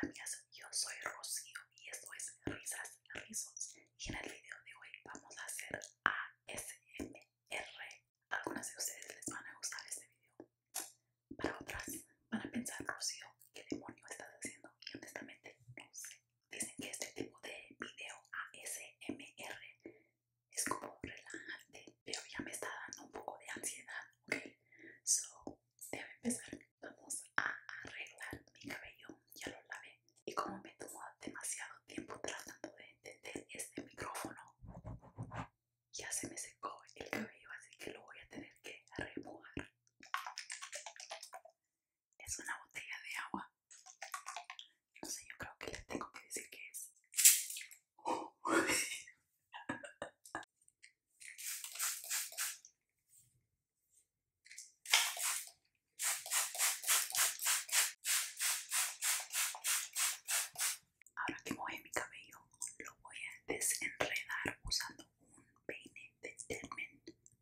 amigas, yo soy Rocío y esto es Risas, Rizos. Y en el video de hoy vamos a hacer ASMR. A algunas de ustedes les van a gustar este video. Para otras van a pensar, Rocío, ¿qué demonio estás haciendo? Y honestamente no sé. Dicen que este tipo de video ASMR es como relajante, pero ya me está dando un poco de ansiedad, ¿ok? So, debe empezar. Vamos a arreglar mi cabello. Ya lo lavé. Y como me tomó demasiado tiempo tratando de entender este micrófono, ya se me secó el cabello, así que lo voy a tener que remojar. Es una botella de agua. No sé, yo creo que le tengo que decir qué es. Ahora que mojé mi cabello, lo voy a desenredar usando un peine de Deadman.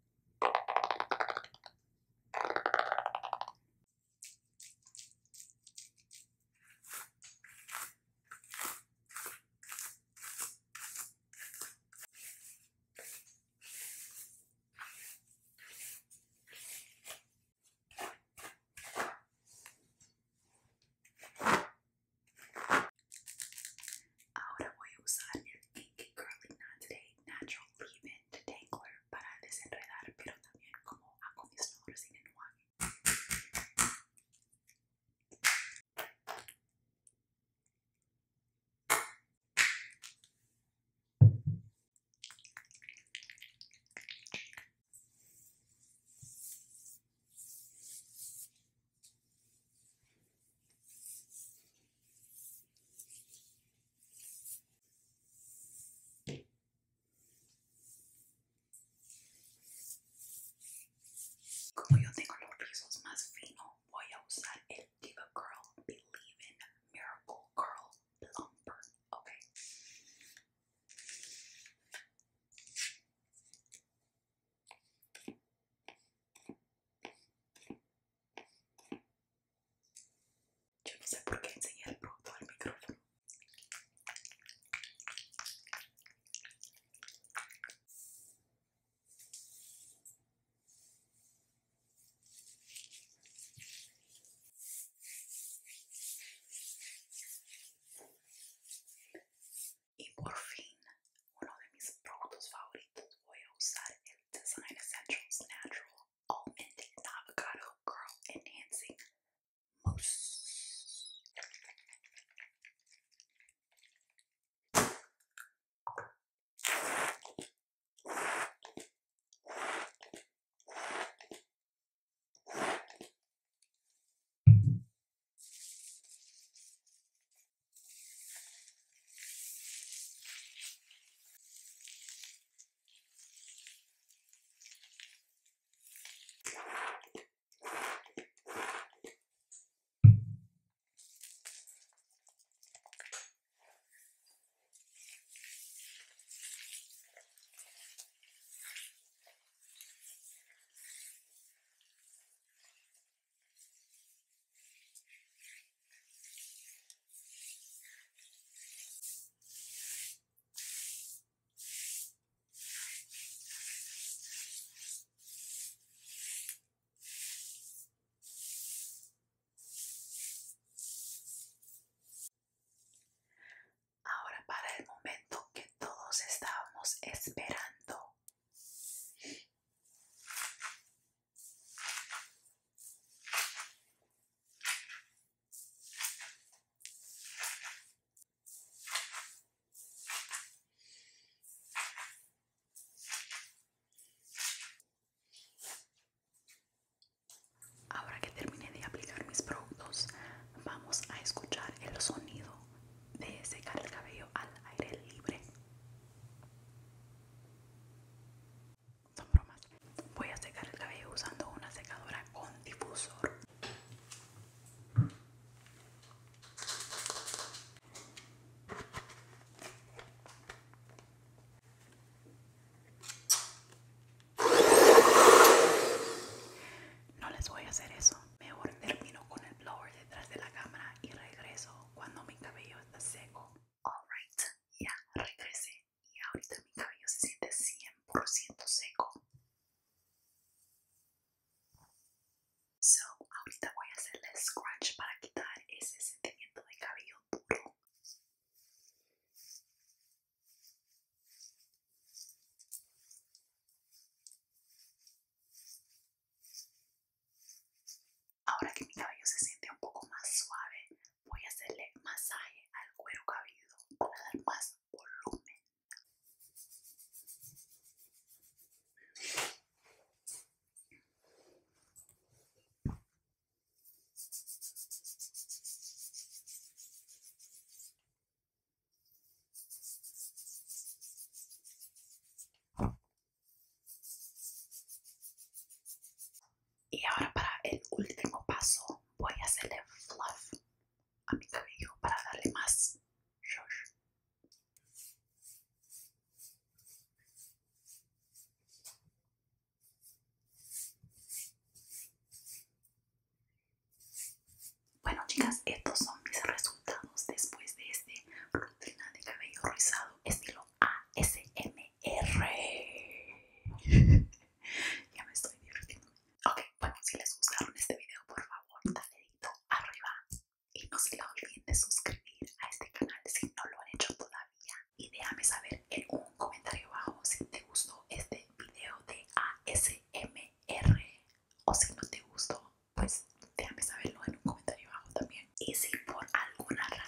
Ahora voy a usar el Kinky Curly Knot Today Natural Leave-In Detangler para desenredar, pero también como acondicionador sin enjuague. Como yo tengo los rizos más finos, voy a usar el Diva Curl Believe-In Miracle Curl Plumper, ¿ok? Yo no sé por qué enseñé el producto al micrófono. Y por fin, uno de mis productos favoritos, voy a usar el Design Essentials Natural Almond and Avocado Curl Enhancing Mousse. Ahora para el momento que todos estábamos esperando. Ahora que terminé de aplicar mis productos, vamos a escuchar el sonido de secar el cabello al aire libre.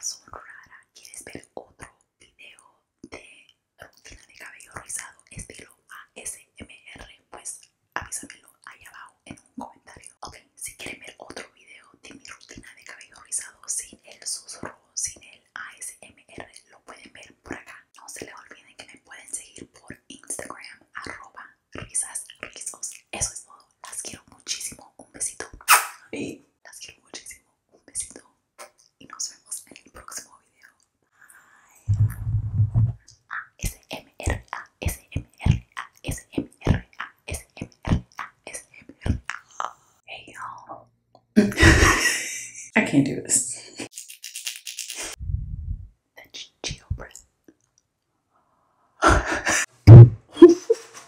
caso rara, quieres ver otro video de rutina de cabello rizado estilo ASMR, pues avísamelo ahí abajo en un comentario. Ok, si quieren ver otro video de mi rutina de cabello rizado sin el susurro, sin el ASMR, lo pueden ver por acá. No se les olviden que me pueden seguir por Instagram, @risasrizos. Eso es todo. Las quiero muchísimo. Un besito. Y las quiero muchísimo. Un besito. Y nos vemos en el próximo video. ASMR, ASMR, ASMR, ASMR, ASMR. Hey y'all. I can't do this.